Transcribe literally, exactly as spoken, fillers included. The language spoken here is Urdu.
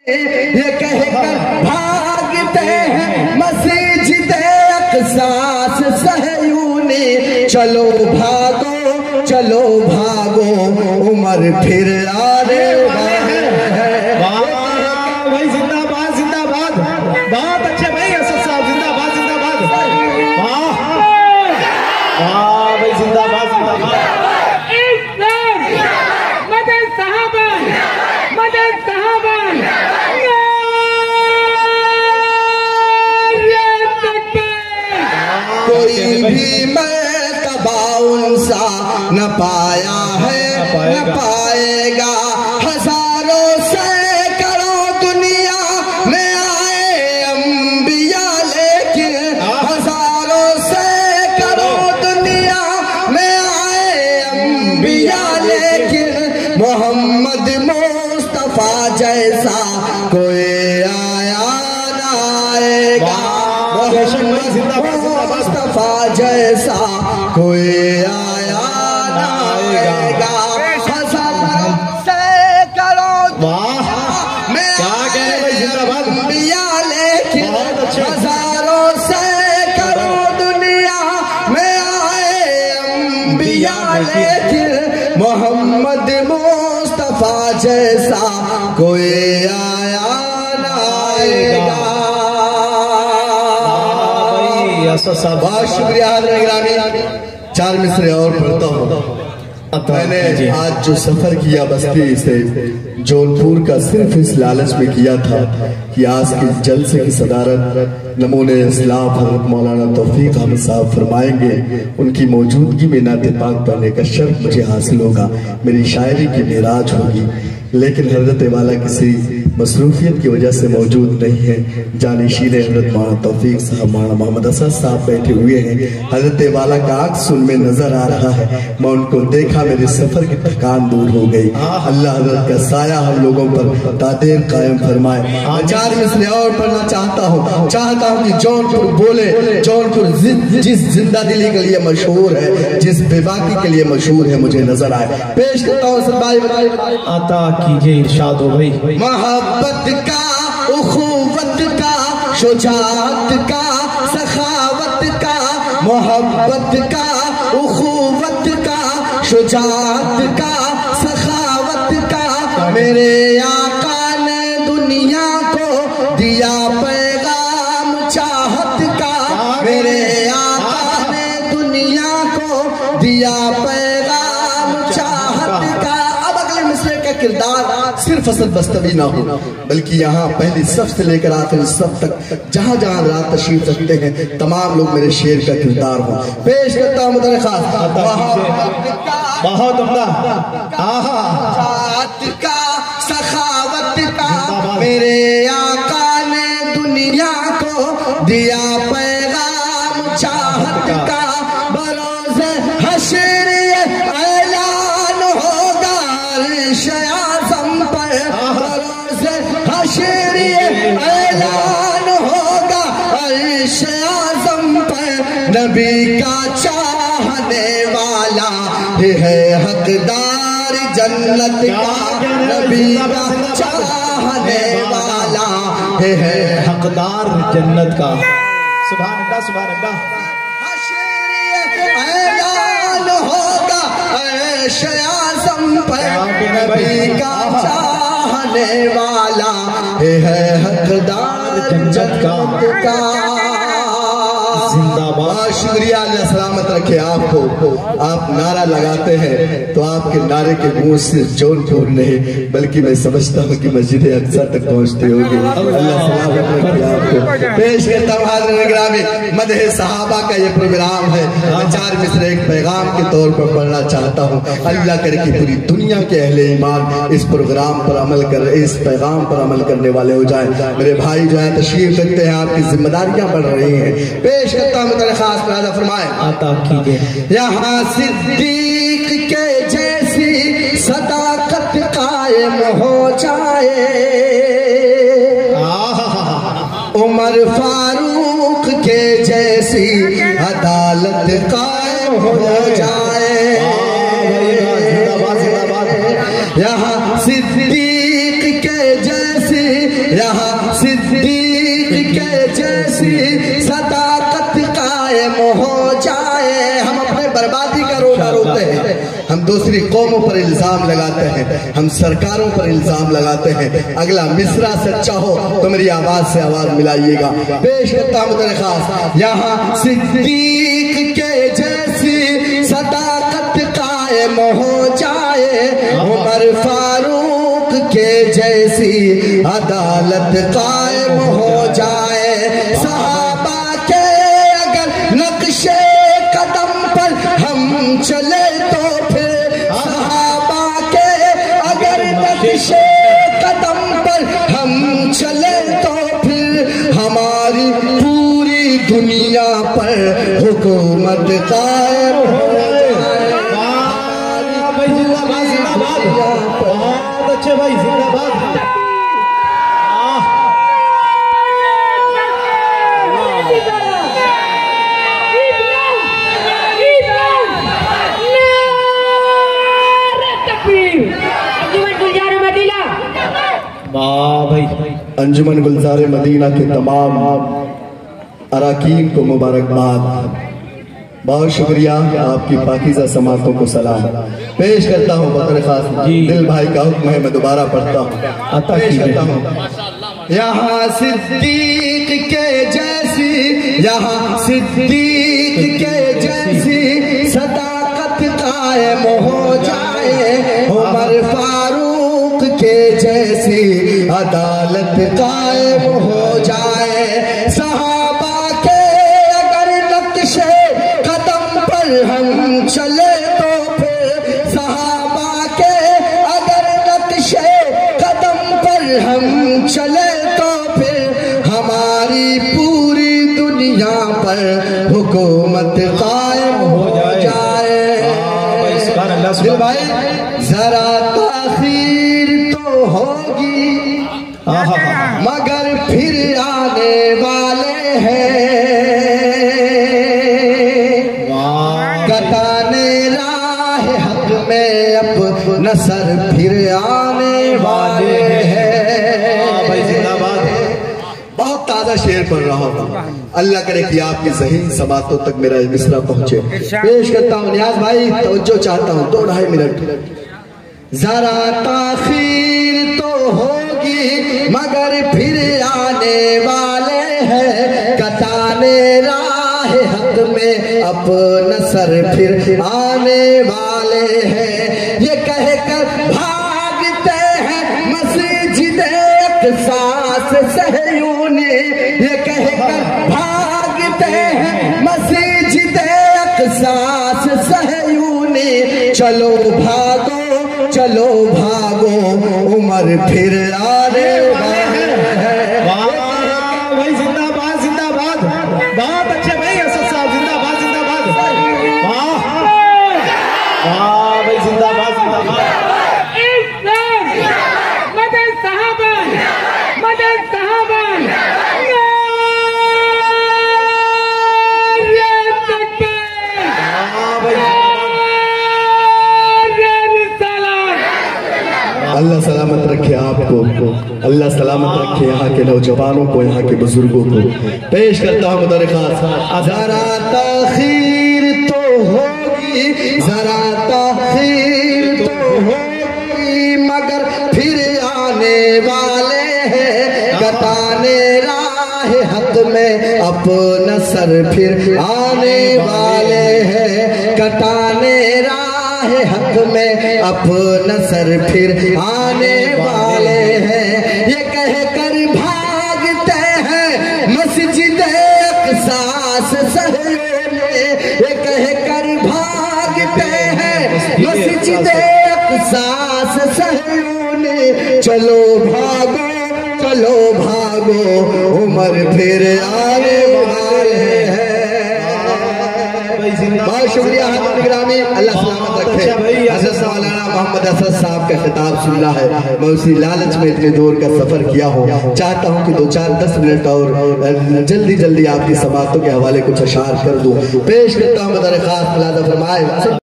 یہ کہہ کر بھاگتے ہیں مسجد اقصیٰ سے صہیونی، چلو بھاگو چلو بھاگو عمر پھر آ رہے ہیں۔ بھائی زندہ باد زندہ باد، بہت اچھے بھائی اسد صاحب، زندہ باد زندہ باد، واہ واہ بھائی زندہ باد زندہ باد۔ مدد صحابہ مدد صحابہ، کوئی بھی مرتبہ ان سا نہ پایا ہے نہ پائے گا، ہزاروں سینکڑوں دنیا میں آئے انبیاء لیکن ہزاروں سینکڑوں دنیا میں آئے انبیاء لیکن محمد مصطفیٰ جیسا کوئی آیا نہ آئے گا، مصطفیٰ جیسا کوئی آیا نہ آئے گا، ہزاروں سینکڑوں میں آئے انبیاء لیکن ہزاروں سینکڑوں دنیا میں آئے انبیاء لیکن محمد مصطفیٰ جیسا کوئی آیا نہ آئے گا۔ بہت شکریہ حضرت گرامی، چار مصرے اور پڑھتا ہوں۔ میں نے آج جو سفر کیا بستی سے جون پور کا صرف اس لالچ میں کیا تھا کہ آج کی جلسے کی صدارت نمونِ اسلام حضرت مولانا توفیق احمد صاحب فرمائیں گے، ان کی موجودگی میں نعت پاک پڑھنے کا شرف مجھے حاصل ہوگا، میری شاعری کی معراج ہوگی، لیکن حضرت والا کسی مصروفیت کی وجہ سے موجود نہیں ہے۔ جانشین حضرت مولانا توفیق صاحب مولانا محمد اسد صاحب بیٹھے ہوئے ہیں، حضرت والا کا عکس ان میں نظر آ رہا ہے، میں ان کو دیکھا میرے سفر کی تھکان دور ہو گئی، اللہ حضرت کا سایہ ہم لوگوں پر تادیر قائم فرمائے۔ میں چار مصرے اور پڑھنا چاہتا ہوں، چاہتا ہوں کہ جون پور بولے، جون پور جس زندہ دلی کے لیے مشہور ہے، جس بے باکی کے لیے مشہور ہے، مجھے نظر آئے۔ پیش کرتا ہوں سب بھائی بھائی عطا کیجئے ارشاد ہو بھائی۔ محبت کا، اخوت کا، شجاعت کا، سخاوت کا، محبت کا، اخوت کا، شجاعت کا، سخاوت کا، میرے آقا نے دنیا کو دیا پیغام چاہت کا، میرے آقا نے دنیا کو دیا پیغام چاہت کا۔ اب اگلے مصرے کا کردار صرف اسد بستوی نہ ہو، بلکہ یہاں پہلی صف سے لے کر آخری صف تک جہاں جہاں رات تشریف رکھتے ہیں تمام لوگ میرے شعر کا کردار ہوں۔ پیش کرتا ہوں مدر خاص بہت عمدہ، ذات کا، سخاوت کا، میرے آقا نے دنیا کو دیا پیغام چاہت کا، بروز حشر اعلان ہوگا عرش اعظم پر، بروز حشر اعلان ہوگا عرش اعظم پر، نبی کا چاہنے والا ہے حقدار جنت کا، نبی کا چاہنے والا ہے حقدار جنت کا۔ سبحان اللہ سبحان اللہ۔ اعلان ہوگا عرش اعظم پر، نبی کا چاہنے والا ہے حقدار جنت کا۔ زندہ باد۔ شکریہ، اللہ سلامت رکھے آپ کو۔ آپ نعرہ لگاتے ہیں تو آپ کے نعرے کے منہ صرف جون پور نہیں بلکہ میں سمجھتا ہوں کہ مسجد اقصیٰ تک پہنچتے ہوگے، اللہ سلامت رکھے آپ کو۔ پیش کرتا ہوں حاضرین گرامی، مدح صحابہ کا یہ پروگرام ہے، میں چار مصرے ایک پیغام کے طور پر پڑھنا چاہتا ہوں۔ اللہ کرے کہ پوری دنیا کے اہل ایمان اس پروگرام پر عمل کر اس پیغام پر عمل کرنے والے ہو جائیں۔ میرے بھائی جو ہیں تشریف رکھتے ہیں، آپ کی ذمہ داریاں بڑھ رہی ہیں۔ پیش کرتا ہوں مدر خاص پیدا فرمائے، عطا کیجئے۔ یہاں صدیق کے جیسی صداقت قائم ہو جائے، عمر فاروق کے جیسی عدالت قائم ہو جائے، یہاں صدیق کے جیسی یہاں صدیق کے جیسی صداقت قائم ہو جائے. ہم اپنے بربادی کا رونا روتے ہیں, ہم دوسری قوموں پر الزام لگاتے ہیں, ہم سرکاروں پر الزام لگاتے ہیں. اگلا مصرع سچا ہو تو میری آواز سے آواز ملائیے گا. پیش کرتا ہوں درخواست. یہاں صدیق کے جیسی صداقت قائم ہو جائے, عمر فاروق کے جیسی عدالت قائم ہو جائے. صحابہ کے اگر نقش قدم پر ہم چلے تو پھر, صحابہ کے اگر نقش قدم پر ہم چلے تو پھر ہماری پوری دنیا پر حکومت قائم ہو جائے. بہت اچھے بھائی, زندہ باد. انجمن گلزار مدینہ کے تمام اراکین کو مبارکباد. بہت شکریہ, آپ کی پاکیزہ سماعتوں کو سلام. پیش کرتا ہوں بدرخواست, دل بھائی کا حکم ہے, میں دوبارہ پڑھتا ہوں. پیش کرتا ہوں. یہاں صدیق کے جیسی, یہاں صدیق کے جیسی صداقت قائم ہو جائے, عمر فاروق کے جیسی عدالت قائم ہو جائے. صحابہ کے اگر نقش قدم پر ہم چلے تو پھر, صحابہ کے اگر نقش قدم پر ہم چلے تو پھر ہماری پوری دنیا پر حکومت قائم ہو جائے. دل بھائی ذرا تاخیر تو ہوگی مگر پھر آنے والے ہیں, کٹانے راہ حق میں اپنا سر پھر آنے والے ہیں. بہت تازہ شعر پڑھ رہا ہوں, اللہ کرے کہ آپ کی ذہین سماعتوں تک میرا مصرع پہنچے. پیش کرتا ہوں نیاز بھائی, توجہ چاہتا ہوں, دو ڈھائی منٹ. ذرا تاخیر تو ہوگی مگر پھر آنے والے ہیں, کٹانے راہ حق میں اپنا سر پھر آنے والے ہیں. یہ کہہ کر بھاگتے ہیں مسجد اقصیٰ سے صہیونی, یہ کہہ کر بھاگتے ہیں مسجد اقصیٰ سے صہیونی. چلو بھاگو چلو بھاگو عمر پھر آنے والے ہیں. بھائی زندہ باد, زندہ باد. بہت اچھے بھائی, اسد صاحب زندہ باد, زندہ باد. واہ واہ بھائی, زندہ باد, زندہ باد. مدد صحابہ, مدد صحابہ. اللہ سلامت رکھے آپ کو, اللہ سلامت رکھے یہاں کے نوجوانوں کو, یہاں کے بزرگوں کو. پیش کرتا ہوں درخواست. ذرا تاخیر تو ہوگی, ذرا تاخیر تو ہوگی مگر پھر آنے والے ہیں, کٹانے راہ حق میں اپنا سر پھر آنے والے ہیں, کٹانے راہ حق میں اپنا سر پھر آنے والے ہیں. یہ کہہ کر بھاگتے ہیں مسجد اقصیٰ سے صہیونی, یہ کہہ کر بھاگتے ہیں مسجد اقصیٰ سے صہیونی. چلو بھاگو چلو بھاگو عمر پھر آنے والے ہیں. بہت شکریہ حضرت گرامی, اللہ سلامت رکھے. حضرت مولانا محمد اسد صاحب کا خطاب سن رہا ہے, میں اسی لالچ میں اتنے دور کا سفر کیا ہوں, چاہتا ہوں کہ دو چار دس منٹ اور جلدی جلدی آپ کی سماعتوں کے حوالے کچھ اشعار کر دوں. پیش کرتا ہوں درخواست, ملاحظہ فرمائے.